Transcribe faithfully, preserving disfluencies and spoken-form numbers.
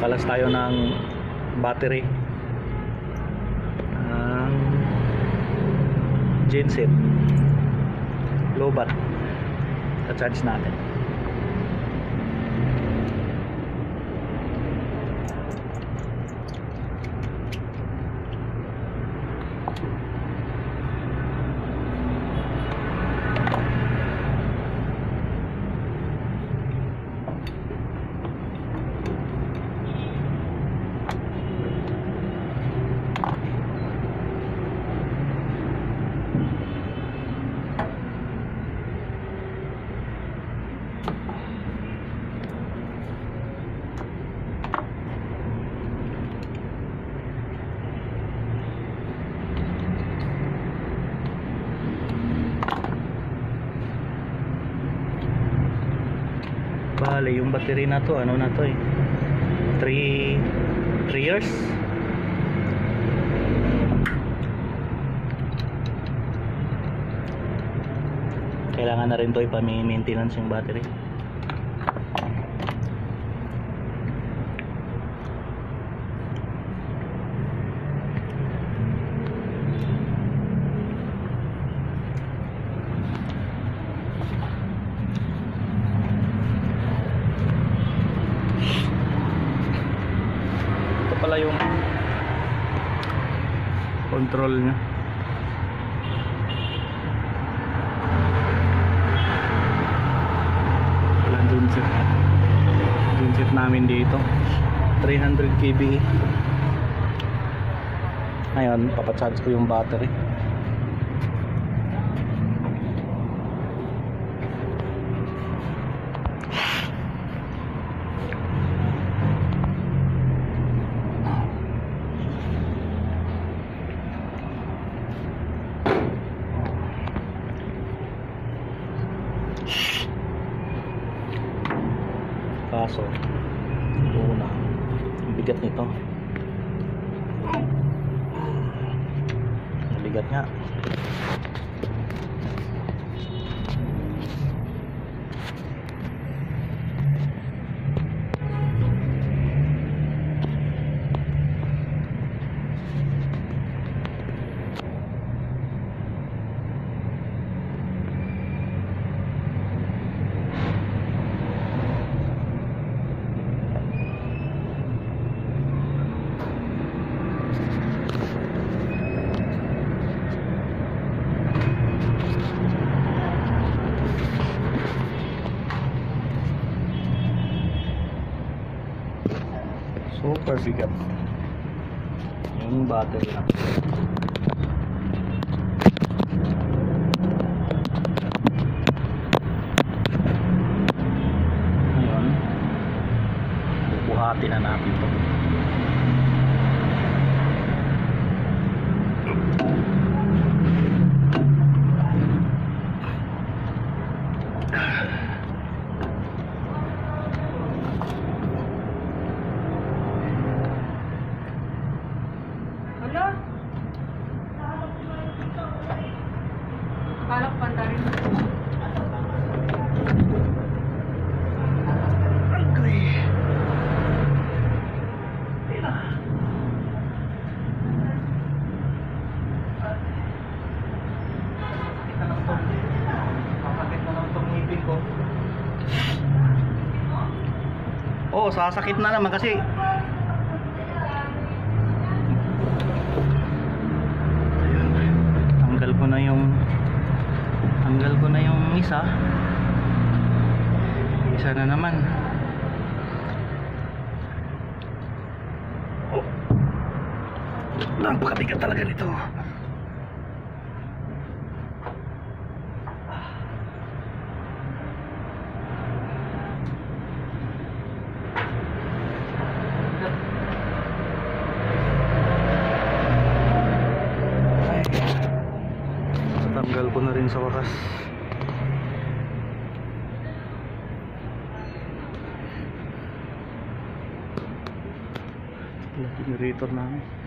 Nakalas tayo ng battery ng genset low bat. Ka-charge natin. Bale, yung battery na to, ano na to eh, three years. Kailangan na rin to ipa-maintenance yung battery. Pala yung control nya. Wala genset. Genset namin dito three hundred k B. Ngayon papacharge ko yung battery. Kaso una, ang bigat nito, ang bigat nga. Super bigat yung battery na. Ngayon bubuhati na natin ito. Palak panda rin. Agoy. Sasakit na lang itong ngipin ko. Oo, sasakit na naman kasi tanggal ko na yung tanggal ko na yung isa isa na naman. Oh, napakabigat talaga nito. Tanggal ko na rin sa wakas. Generator namin.